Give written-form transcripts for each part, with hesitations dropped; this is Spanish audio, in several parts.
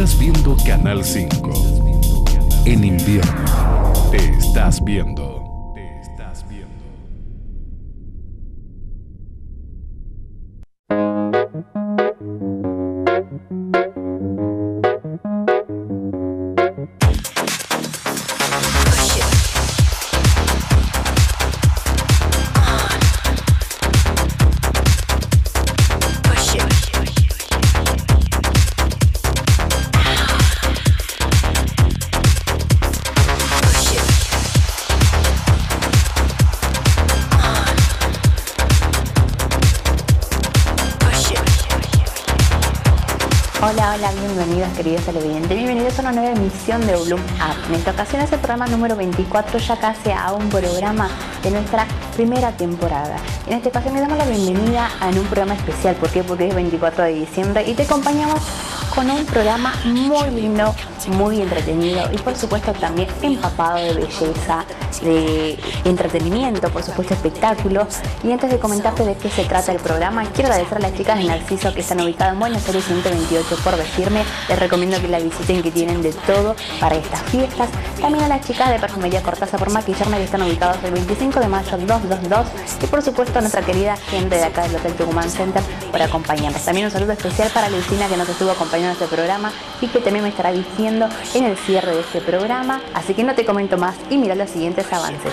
Estás viendo Canal 5. En invierno te estás viendo. Hola, bienvenidos queridos televidentes, bienvenidos a una nueva emisión de Bloom Up. En esta ocasión es el programa número 24, ya casi a un programa de nuestra primera temporada. En esta ocasión le damos la bienvenida en un programa especial. ¿Por qué? Porque es 24 de diciembre y te acompañamos con un programa muy lindo, muy entretenido y por supuesto también empapado de belleza, de entretenimiento, por supuesto espectáculos. Y antes de comentarte de qué se trata el programa, quiero agradecer a las chicas de Narciso que están ubicadas en Buenos Aires 128 por Vestirme. Les recomiendo que la visiten, que tienen de todo para estas fiestas. También a las chicas de Perfumería Cortázar por Maquillarme, que están ubicados el 25 de mayo 222. Y por supuesto a nuestra querida gente de acá del Hotel Tucumán Center por acompañarnos. También un saludo especial para Lucina, que nos estuvo acompañando en este programa y que también me estará diciendo en el cierre de este programa. Así que no te comento más y mira los siguientes avances.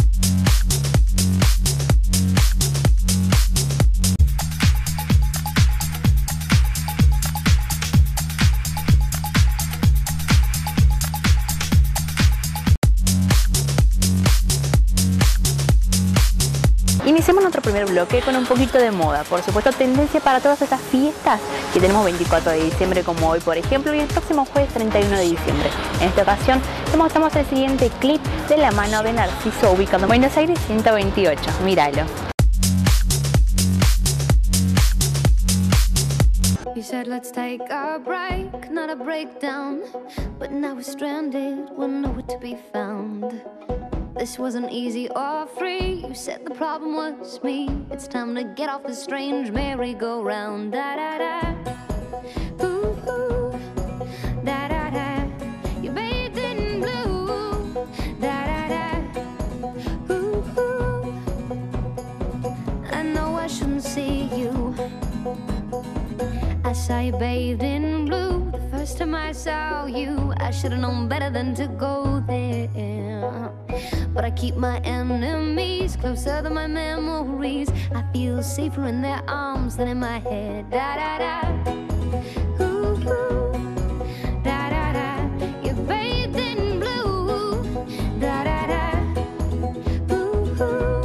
Iniciamos nuestro primer bloque con un poquito de moda, por supuesto tendencia para todas estas fiestas que tenemos 24 de diciembre como hoy por ejemplo y el próximo jueves 31 de diciembre. En esta ocasión te mostramos el siguiente clip de la mano de Narciso ubicado en Buenos Aires 128, míralo. You said let's take a break, not a breakdown, but now we're stranded, we're nowhere to be found. This wasn't easy or free, you said the problem was me. It's time to get off this strange merry-go-round. Da-da-da, ooh, ooh, da-da-da. You bathed in blue, da-da-da, ooh, ooh. I know I shouldn't see you. I saw you bathed in blue the first time I saw you. I should've known better than to go there. But I keep my enemies closer than my memories. I feel safer in their arms than in my head. Da-da-da, ooh, ooh, da-da-da. You're bathed in blue, da-da-da, ooh, ooh.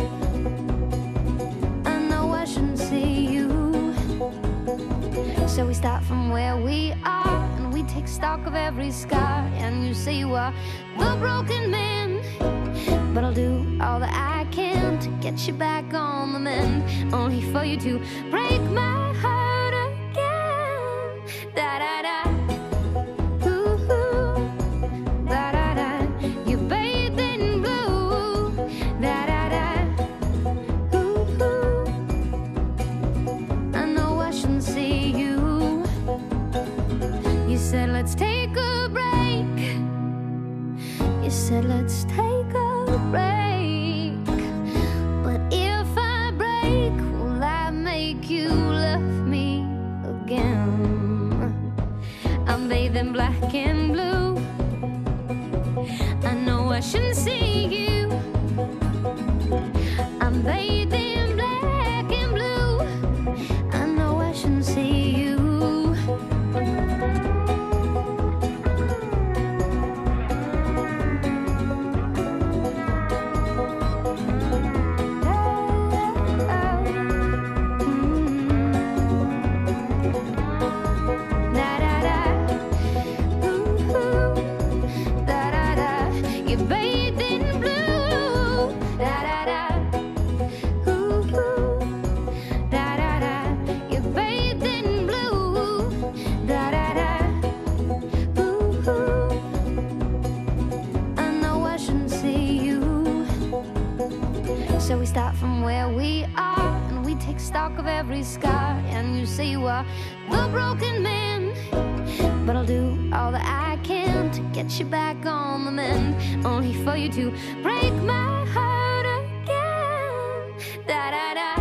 I know I shouldn't see you. So we start from where we are and we take stock of every scar. And you say you are the broken man, but I'll do all that I can to get you back on the mend, only for you to break my heart again. Da-da-da, ooh, ooh, da-da-da. You bathed in blue, da-da-da, ooh, ooh. I know I shouldn't see you. You said let's take a break. You said let's take a break. But if I break, will I make you love me again? I'm bathed in black and blue. I know I shouldn't see you. I'm bathed in black and blue. I know I shouldn't see you. So we start from where we are and we take stock of every scar. And you say you are the broken man, but I'll do all get you back on the mend, only for you to break my heart again. Da da da.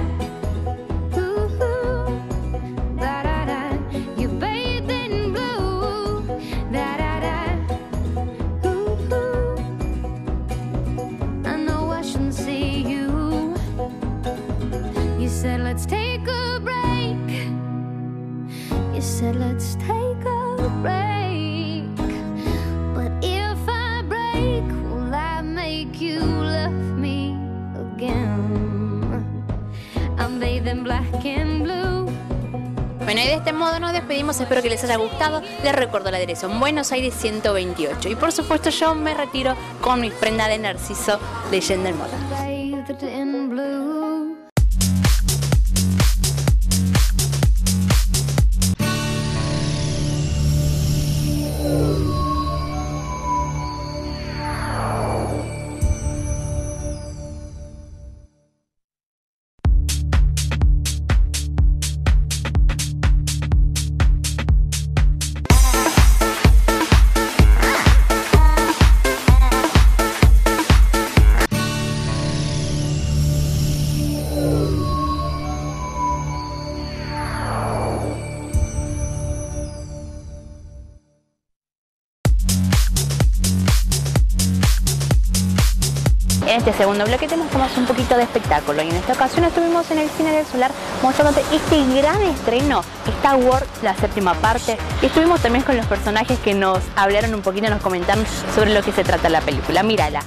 Let's take a break. You said let's take a break. But if I break, will I make you love me again? I'm bathed in black and blue. Bueno, y de este modo nos despedimos, espero que les haya gustado. Les recuerdo la dirección Buenos Aires 128. Y por supuesto yo me retiro con mi prenda de Narciso, Leyenda en Moda. Bathed in blue. En este segundo bloque te mostramos un poquito de espectáculo y en esta ocasión estuvimos en el Cine del Solar mostrándote este gran estreno, Star Wars, la séptima parte, y estuvimos también con los personajes que nos hablaron un poquito, nos comentaron sobre lo que se trata la película. Mírala.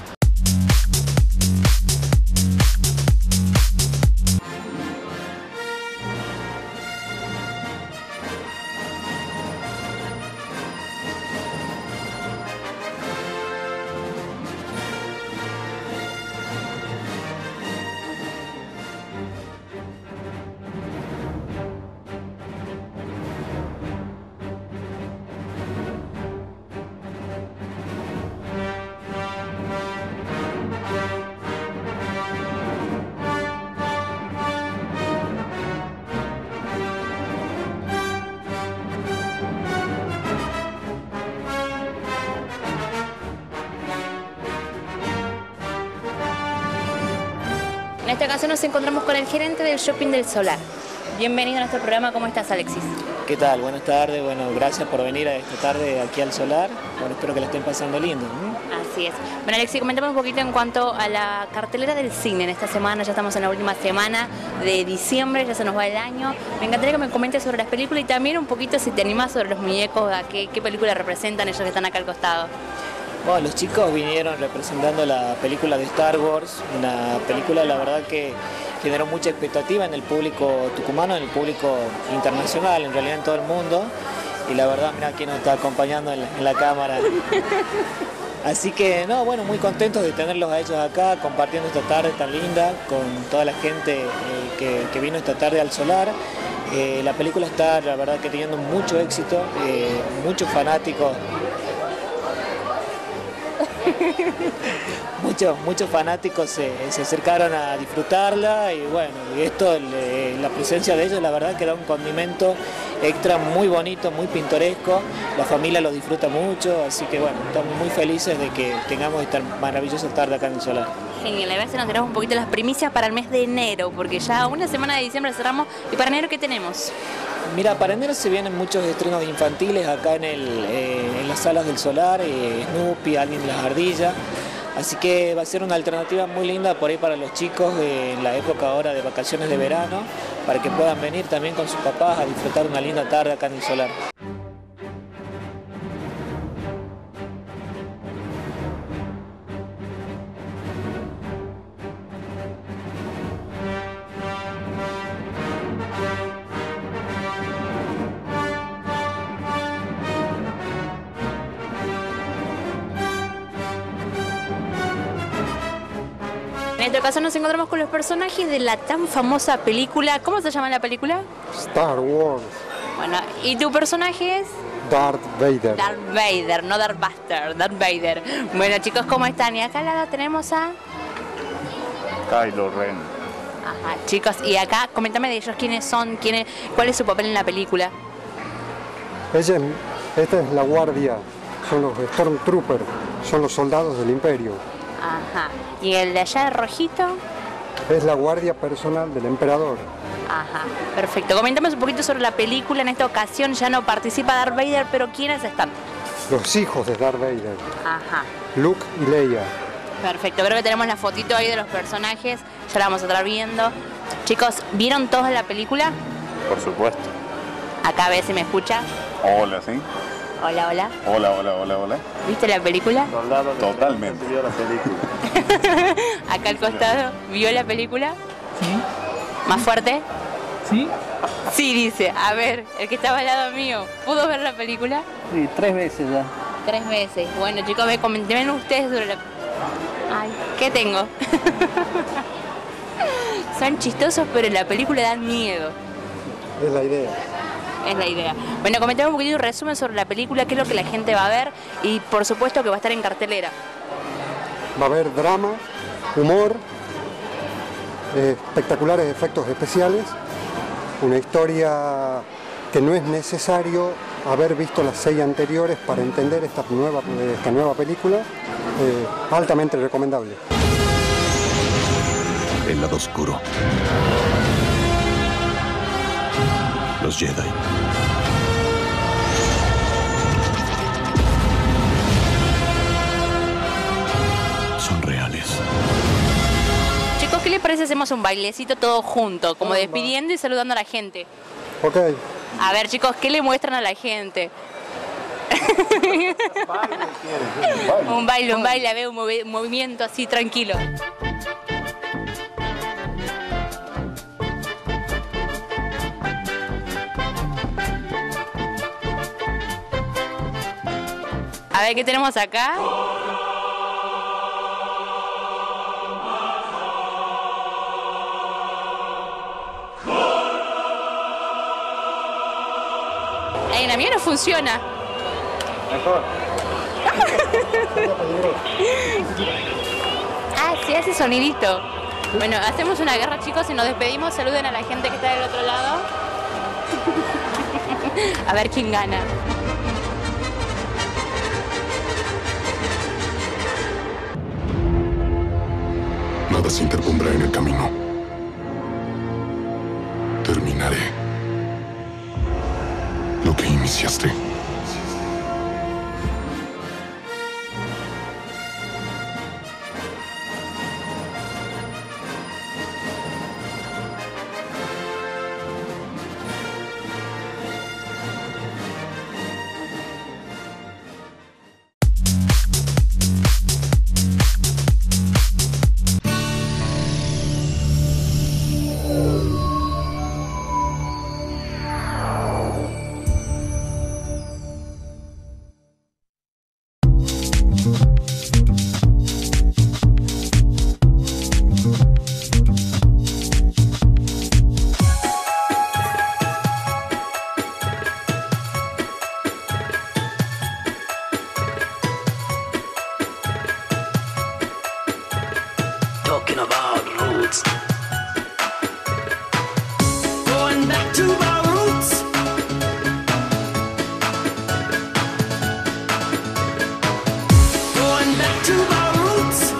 En esta ocasión nos encontramos con el gerente del Shopping del Solar. Bienvenido a nuestro programa, ¿cómo estás, Alexis? ¿Qué tal? Buenas tardes, bueno, gracias por venir a esta tarde aquí al Solar. Bueno, espero que la estén pasando lindo. Así es. Bueno, Alexis, comentame un poquito en cuanto a la cartelera del cine en esta semana. Ya estamos en la última semana de diciembre, ya se nos va el año. Me encantaría que me comentes sobre las películas y también un poquito, si te animás, sobre los muñecos, a qué película representan ellos que están acá al costado. Bueno, los chicos vinieron representando la película de Star Wars, una película, la verdad, que generó mucha expectativa en el público tucumano, en el público internacional, en realidad en todo el mundo. Y la verdad, mira quién nos está acompañando en la cámara. Así que, no, bueno, muy contentos de tenerlos a ellos acá, compartiendo esta tarde tan linda con toda la gente que vino esta tarde al Solar. La película está, la verdad, que teniendo mucho éxito, muchos fanáticos. Muchos fanáticos se acercaron a disfrutarla y bueno, y esto, la presencia de ellos, la verdad que da un condimento extra muy bonito, muy pintoresco, la familia lo disfruta mucho, así que bueno, estamos muy felices de que tengamos esta maravillosa tarde acá en el Solar. Genial, a ver si nos tenemos un poquito las primicias para el mes de enero, porque ya una semana de diciembre cerramos, y para enero, ¿qué tenemos? Mira, para enero se vienen muchos estrenos infantiles acá en las salas del Solar, Snoopy, Alvin y las Ardillas, así que va a ser una alternativa muy linda por ahí para los chicos en la época ahora de vacaciones de verano, para que puedan venir también con sus papás a disfrutar una linda tarde acá en el Solar. En esta ocasión nos encontramos con los personajes de la tan famosa película. ¿Cómo se llama la película? Star Wars. Bueno, ¿y tu personaje es? Darth Vader. Darth Vader, no Darth Buster, Darth Vader. Bueno, chicos, ¿cómo están? Y acá al lado tenemos a... Kylo Ren. Ajá, chicos, y acá, coméntame de ellos, quiénes son, cuál es su papel en la película. Esta es la guardia son los Stormtroopers, son los soldados del Imperio. Ajá. ¿Y el de allá de rojito? Es la guardia personal del emperador. Ajá, perfecto. Comentamos un poquito sobre la película. En esta ocasión ya no participa Darth Vader, pero ¿quiénes están? Los hijos de Darth Vader, Ajá, Luke y Leia. perfecto. Creo que tenemos la fotito ahí de los personajes. Ya la vamos a estar viendo. Chicos, ¿vieron todos la película? Por supuesto. Acá a ver si me escucha. Hola, ¿sí? Hola, hola. Hola, hola, hola, hola. ¿Viste la película? Totalmente. Acá al costado. ¿Vio la película? Sí, ¿Más fuerte? sí, Sí, dice. A ver, el que estaba al lado mío, ¿pudo ver la película? sí, 3 veces ya. 3 veces. Bueno, chicos, comenten ustedes sobre la... Ay, ¿qué tengo? Son chistosos, pero en la película dan miedo. Es la idea. Es la idea. Bueno, comentemos un poquito un resumen sobre la película, qué es lo que la gente va a ver y por supuesto que va a estar en cartelera. Va a haber drama, humor, espectaculares efectos especiales, una historia que no es necesario haber visto las 6 anteriores para entender esta nueva película, altamente recomendable. El lado oscuro. Los Jedi. Son reales. Chicos, ¿qué les parece si hacemos un bailecito todo junto, como despidiendo y saludando a la gente? Ok. A ver, chicos, ¿qué le muestran a la gente? Un baile, a ver, un movimiento así tranquilo. A ver, ¿qué tenemos acá? La mía no funciona. Mejor. Ah, sí, hace sonidito. Bueno, hacemos una guerra, chicos, y nos despedimos. Saluden a la gente que está del otro lado. A ver quién gana. Nada se interpondrá en el camino. Terminaré lo que iniciaste. Talking about roots. Going back to my roots. Going back to my roots.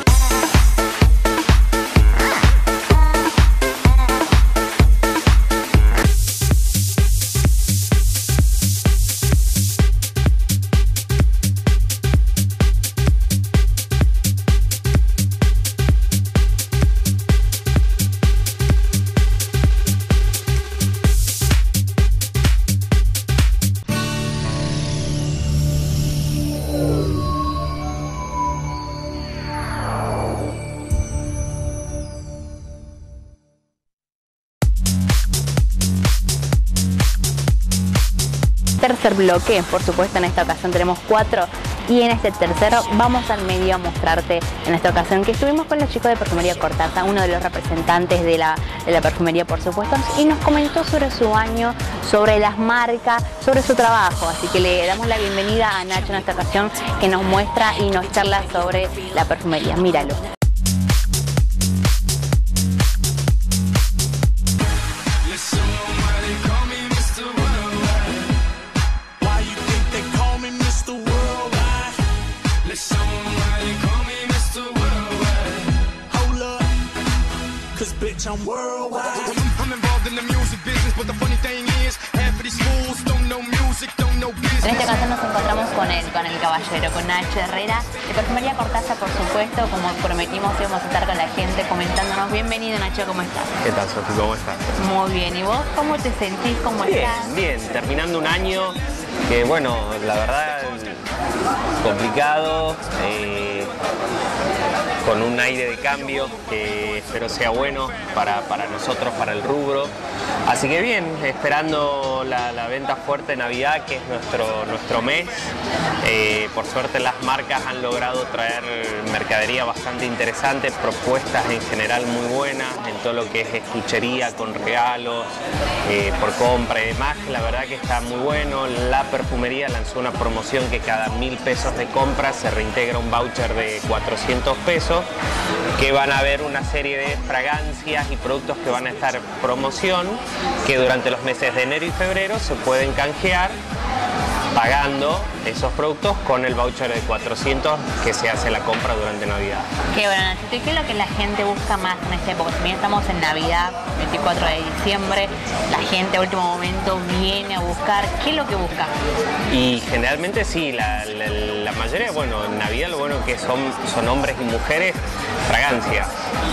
Tercer bloque, por supuesto en esta ocasión tenemos 4 y en este tercero vamos al medio a mostrarte en esta ocasión que estuvimos con los chicos de Perfumería Cortázar, uno de los representantes de la perfumería por supuesto, y nos comentó sobre su año, sobre las marcas, sobre su trabajo, así que le damos la bienvenida a Nacho en esta ocasión que nos muestra y nos charla sobre la perfumería. Míralo. bitch, I'm worldwide. I'm involved in the music business, but the funny thing is, half of these fools don't know music, don't know business. En este caso nos encontramos con el caballero, con Nacho Herrera, de Perfumería Cortázar, por supuesto. Como prometimos, íbamos a estar con la gente comentándonos. Bienvenido, Nacho, ¿cómo estás? ¿Qué tal, Sofi? ¿Cómo estás? Muy bien, ¿y vos cómo te sentís? ¿Cómo estás? Bien, terminando un año que, bueno, la verdad, complicado, con un aire de cambio que espero sea bueno para nosotros, para el rubro. Así que bien, esperando la venta fuerte de Navidad, que es nuestro mes. Por suerte las marcas han logrado traer mercadería bastante interesante, propuestas en general muy buenas en todo lo que es estuchería con regalos, por compra y demás, que la verdad que está muy bueno. La perfumería lanzó una promoción que cada 1.000 pesos de compra se reintegra un voucher de 400 pesos, que van a haber una serie de fragancias y productos que van a estar en promoción, que durante los meses de enero y febrero se pueden canjear pagando esos productos con el voucher de 400 que se hace la compra durante Navidad. Qué bueno, Nachito. ¿Y qué es lo que la gente busca más en esta época? También estamos en Navidad, 24 de diciembre, la gente a último momento viene a buscar. ¿Qué es lo que busca? Y generalmente sí, la mayoría, bueno, en Navidad lo bueno que son hombres y mujeres, fragancias.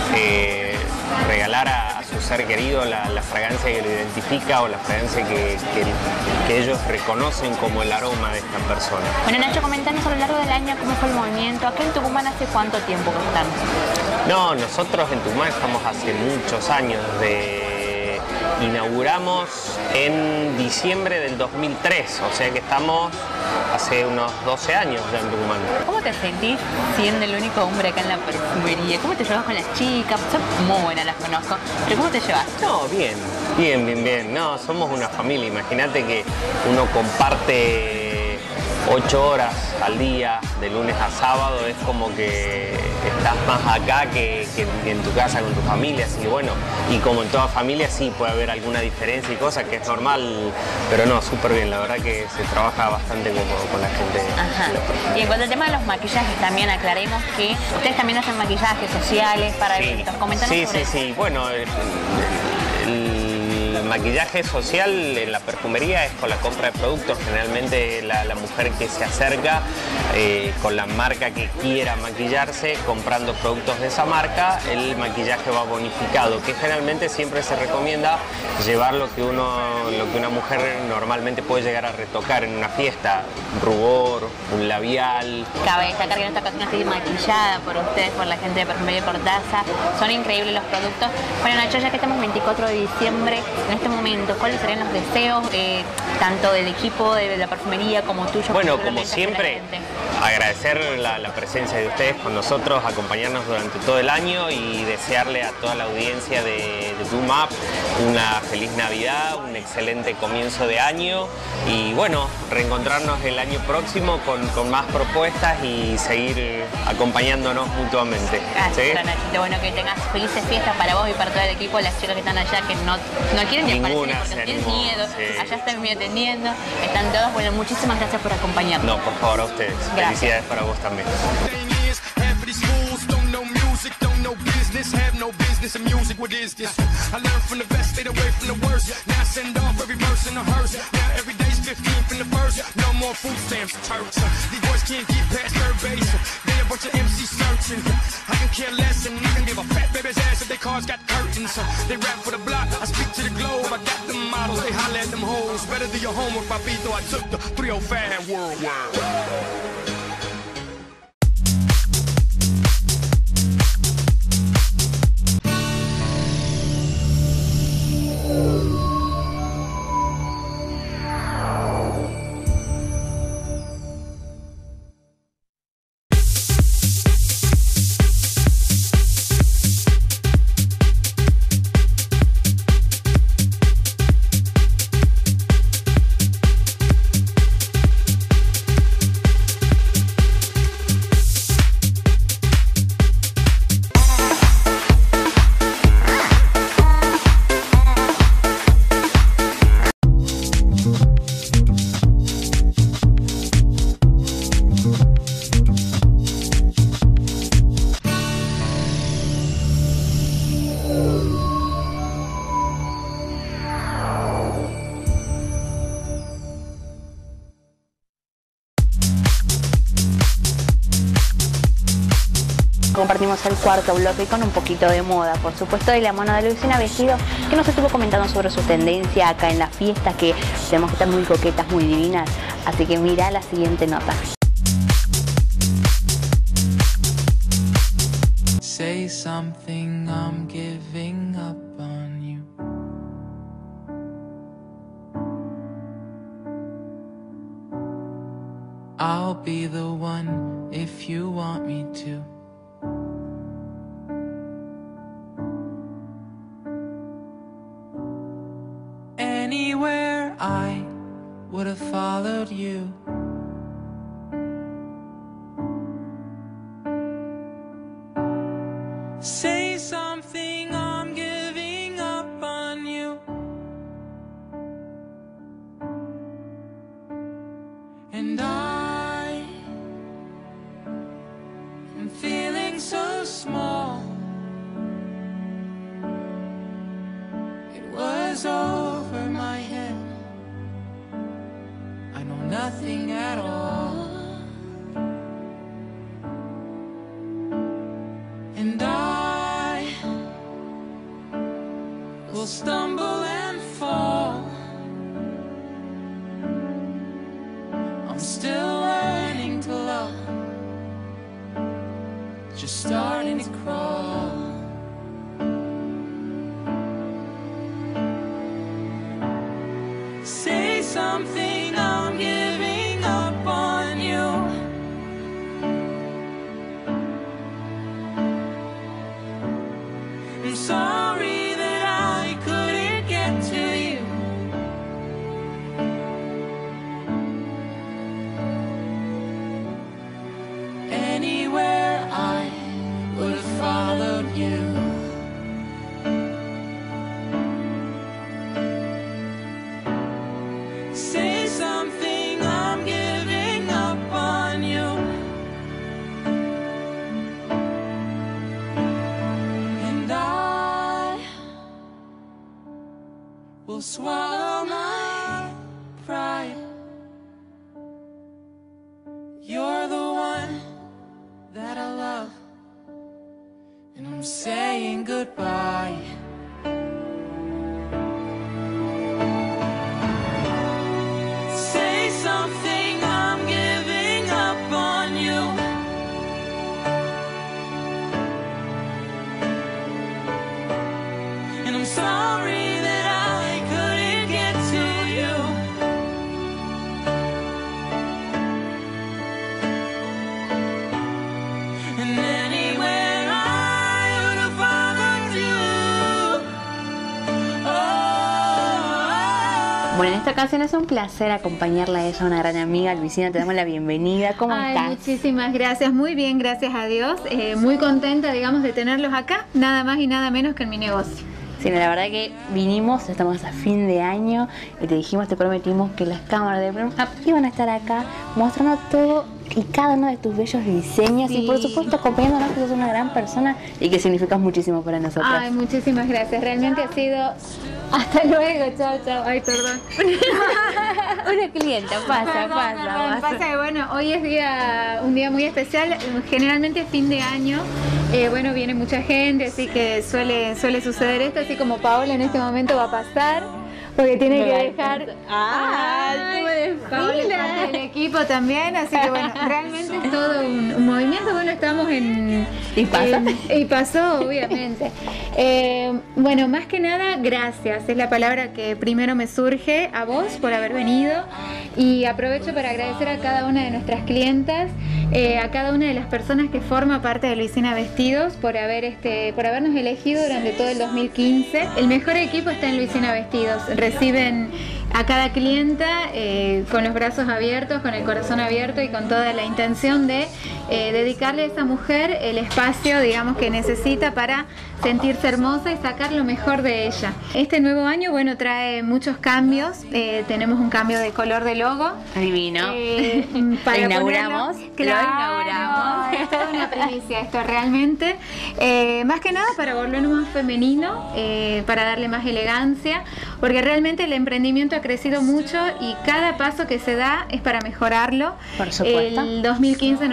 Regalar a su ser querido la fragancia que lo identifica o la fragancia que ellos reconocen como el aroma de esta persona. Bueno, Nacho, comentanos a lo largo del año cómo fue el movimiento. ¿Acá en Tucumán hace cuánto tiempo que están? No, nosotros en Tucumán estamos hace muchos años. Inauguramos en diciembre del 2003, o sea que estamos hace unos 12 años ya en Tucumán. ¿Cómo te sentís siendo el único hombre acá en la perfumería? ¿Cómo te llevas con las chicas? Son muy buenas, las conozco, pero ¿cómo te llevas? No, bien. No, somos una familia. Imagínate que uno comparte 8 horas al día, de lunes a sábado, es como que estás más acá que en tu casa con tu familia, así que bueno, y como en toda familia sí puede haber alguna diferencia y cosas que es normal, pero no, súper bien, la verdad que se trabaja bastante cómodo con la gente. Ajá. Y en cuanto al tema de los maquillajes, también aclaremos que ustedes también hacen maquillajes sociales para eventos. Comentanos sobre eso. Sí, bueno, el maquillaje social en la perfumería es con la compra de productos. Generalmente la mujer que se acerca con la marca que quiera maquillarse, comprando productos de esa marca, el maquillaje va bonificado, que generalmente siempre se recomienda llevar lo que una mujer normalmente puede llegar a retocar en una fiesta, un rubor, un labial. Cabe destacar que en esta ocasión estoy maquillada por ustedes, por la gente de Perfumería Cortázar. Son increíbles los productos. Bueno, Nacho, ya que estamos 24 de diciembre, en este momento, ¿cuáles serían los deseos tanto del equipo de la perfumería como tuyo? Bueno, como siempre, agradecer la presencia de ustedes con nosotros, acompañarnos durante todo el año y desearle a toda la audiencia de Boom Up una feliz Navidad, un excelente comienzo de año y bueno, reencontrarnos el año próximo con más propuestas y seguir acompañándonos mutuamente. Gracias, Nachito. Bueno, que tengas felices fiestas para vos y para todo el equipo, las chicas que están allá que no quieren ni aparecer porque tienen miedo. Sí. Allá están atendiendo, están todos. Bueno, muchísimas gracias por acompañarnos. No, por favor, a ustedes. Gracias. Felicidades para vos también. Have no business in music, what is this? I learned from the best, stayed away from the worst. Now I send off every verse in a hearse. Now every day's 15th in the first. No more food stamps, turks. These boys can't get past third base. They a bunch of MC searching. I can care less and I can give a fat baby's ass if their cars got curtains. They rap for the block, I speak to the globe. I got them models, they holler at them hoes. Better do your homework, papito. I took the 305 worldwide. Compartimos el cuarto bloque con un poquito de moda, por supuesto, de la mano de Luisina Vestido, que nos estuvo comentando sobre su tendencia acá en las fiestas, que tenemos que estar muy coquetas, muy divinas. Así que mira la siguiente nota. Say something, I'm giving up on you. I'll be the one if you want me to. Anywhere I would have followed you. Say something, I'm giving up on you. And I am feeling so small. It was over my head. I know nothing at all. And I will stumble and fall. I'm still learning to love, just starting to crawl. Say something, I'm giving up on you. I'm sorry that I couldn't get to you. Anywhere I would have followed you. Say something, I'm giving up on you. And I will swallow my pride. You're the one that I love, and I'm saying goodbye. Say something, I'm giving up on you. And I'm sorry that I couldn't get to you. And anywhere I would have followed you. Oh. Bueno, en esta ocasión es un placer acompañarla a ella, una gran amiga. Luisina, te damos la bienvenida. ¿Cómo estás? Muchísimas gracias, muy bien, gracias a Dios. Muy contenta, digamos, de tenerlos acá, nada más y nada menos que en mi negocio. Sí, la verdad que vinimos, estamos a fin de año y te dijimos, te prometimos que las cámaras de Bloom iban a estar acá mostrando todo y cada uno de tus bellos diseños, sí. Y por supuesto acompañándonos, que sos una gran persona y que significas muchísimo para nosotros. Ay, muchísimas gracias, realmente ha sido... Hasta luego, chao, chao. Ay, perdón. Una clienta, pasa. Que bueno, hoy es un día muy especial, generalmente es fin de año. Bueno, viene mucha gente, así que suele suceder esto, así como Paola en este momento va a pasar, porque tiene que dejar Paola es parte del equipo también, así que bueno, realmente es todo un movimiento. Bueno, estamos en... ¿Y pasa? Y pasó, obviamente. Bueno, más que nada, gracias, es la palabra que primero me surge, a vos por haber venido, y aprovecho para agradecer a cada una de nuestras clientas, a cada una de las personas que forma parte de Luisina Vestidos por habernos elegido durante todo el 2015. El mejor equipo está en Luisina Vestidos. Reciben a cada clienta con los brazos abiertos, con el corazón abierto y con toda la intención de dedicarle a esa mujer el espacio, digamos, que necesita para sentirse hermosa y sacar lo mejor de ella. Este nuevo año, bueno, trae muchos cambios. Tenemos un cambio de color de logo. Divino. Para lo inauguramos. Claro, lo inauguramos. Es toda una primicia esto realmente. Más que nada para volverlo más femenino, para darle más elegancia, porque realmente el emprendimiento ha crecido mucho y cada paso que se da es para mejorarlo. Por supuesto. El 2015 nos enseñó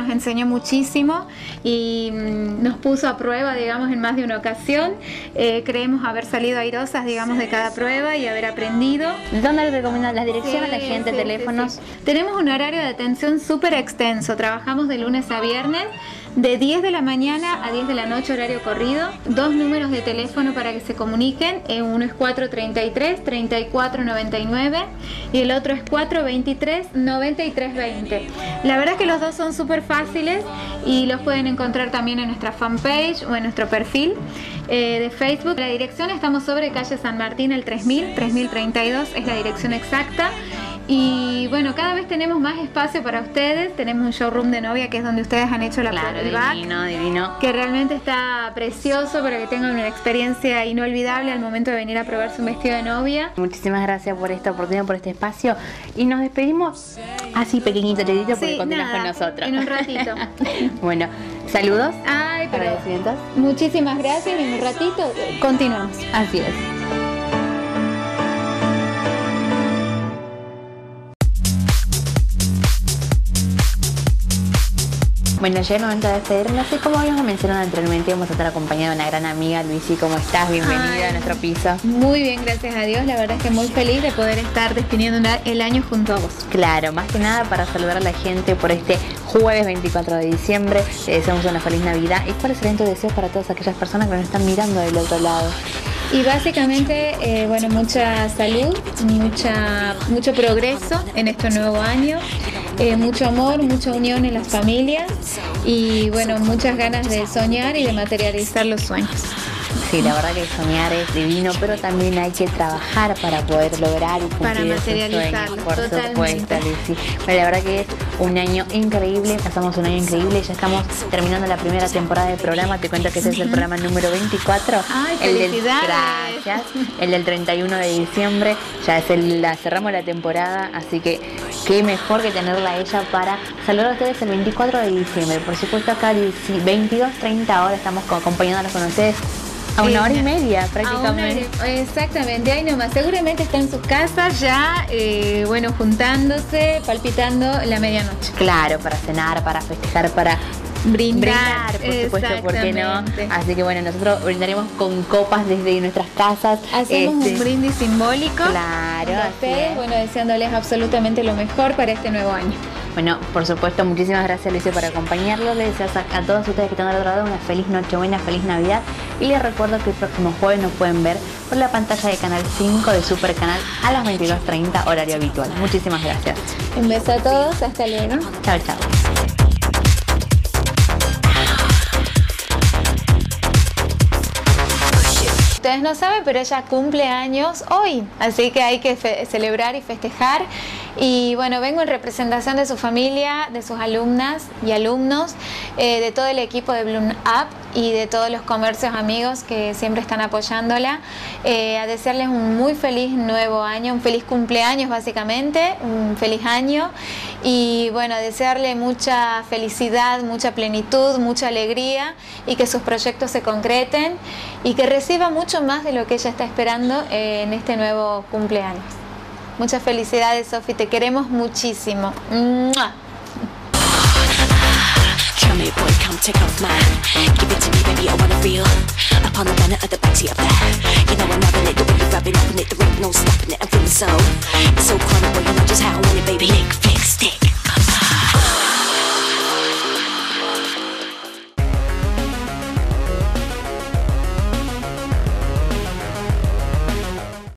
muchísimo y nos puso a prueba, digamos, en más de una ocasión. Creemos haber salido airosas, digamos, de cada prueba y haber aprendido. ¿Dónde le recomiendan las direcciones a la gente, teléfonos? Sí. Tenemos un horario de atención súper extenso. Trabajamos de lunes a viernes, de 10 de la mañana a 10 de la noche, horario corrido. 2 números de teléfono para que se comuniquen. Uno es 433-3499 y el otro es 423-9320. La verdad es que los dos son súper fáciles y los pueden encontrar también en nuestra fanpage o en nuestro perfil de Facebook. La dirección, estamos sobre calle San Martín, el 3032 es la dirección exacta. Y bueno, cada vez tenemos más espacio para ustedes. Tenemos un showroom de novia que es donde ustedes han hecho la playback. Divino. Que realmente está precioso para que tengan una experiencia inolvidable al momento de venir a probarse un vestido de novia. Muchísimas gracias por esta oportunidad, por este espacio. Y nos despedimos así pequeñito, porque continúas con nosotros. En un ratito. Bueno, saludos. Ay, pero muchísimas gracias. En un ratito continuamos. Así es. Bueno, llega el momento de despedirnos y como habíamos mencionado anteriormente, vamos a estar acompañados de una gran amiga. Luisi, ¿cómo estás? Bienvenida a nuestro piso. Muy bien, gracias a Dios. La verdad es que muy feliz de poder estar despidiendo el año junto a vos. Claro, más que nada para saludar a la gente por este jueves 24 de diciembre. Le deseamos una feliz Navidad. ¿Y cuáles serían tus deseos para todas aquellas personas que nos están mirando del otro lado? Y básicamente, bueno, mucha salud, mucho progreso en este nuevo año, mucho amor, mucha unión en las familias y bueno, muchas ganas de soñar y de materializar los sueños. Sí, la verdad que soñar es divino, pero también hay que trabajar para poder lograr y cumplir esos sueños, por supuesto, Lucy. Bueno, la verdad que es un año increíble, pasamos un año increíble, ya estamos terminando la primera temporada del programa. Te cuento que este es el programa número 24. ¡Ay, felicidades! Gracias. El del 31 de diciembre, ya cerramos la temporada, así que qué mejor que tenerla a ella para saludar a ustedes el 24 de diciembre. Por supuesto, acá 22:30 horas estamos acompañándolos con ustedes. A una hora y media prácticamente. Exactamente, ahí nomás. Seguramente está en sus casas ya, bueno, juntándose, palpitando la medianoche. Claro, para cenar, para festejar, para brindar, por supuesto, ¿por qué no? Así que bueno, nosotros brindaremos con copas desde nuestras casas. Hacemos un brindis simbólico. Claro. A ustedes, bueno, deseándoles absolutamente lo mejor para este nuevo año. Bueno, por supuesto, muchísimas gracias, Lucio, por acompañarlos. Les deseo a todos ustedes que están al otro lado una feliz Nochebuena, feliz Navidad. Y les recuerdo que el próximo jueves nos pueden ver por la pantalla de Canal 5 de Super Canal a las 22:30, horario habitual. Muchísimas gracias. Un beso a todos, hasta luego. Chao, chao. Ustedes no saben, pero ella cumple años hoy, así que hay que celebrar y festejar. Y bueno, vengo en representación de su familia, de sus alumnas y alumnos, de todo el equipo de Bloom Up y de todos los comercios amigos que siempre están apoyándola, a desearles un muy feliz nuevo año, un feliz cumpleaños básicamente, un feliz año y bueno, desearle mucha felicidad, mucha plenitud, mucha alegría y que sus proyectos se concreten y que reciba mucho más de lo que ella está esperando en este nuevo cumpleaños. Muchas felicidades, Sofi, te queremos muchísimo. ¡Mua! Come here, boy, come take off mine. Give it to me, baby, I want it real. Up on the banner at the back of that. You know I'm loving it, the way you're rubbing up in it, there ain't no stopping it, I'm feeling so. It's so chronic.